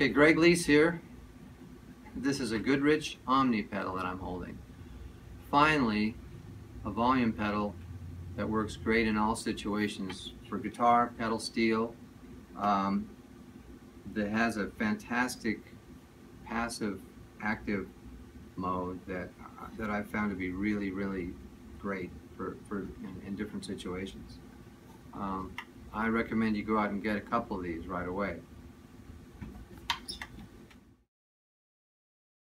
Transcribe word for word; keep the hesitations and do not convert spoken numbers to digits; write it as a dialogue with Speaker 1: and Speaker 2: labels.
Speaker 1: Okay, Greg Leisz here. This is a Goodrich Omni pedal that I'm holding. Finally, a volume pedal that works great in all situations for guitar, pedal steel, um, that has a fantastic passive active mode that that I've found to be really, really great for, for in, in different situations. Um, I recommend you go out and get a couple of these right away.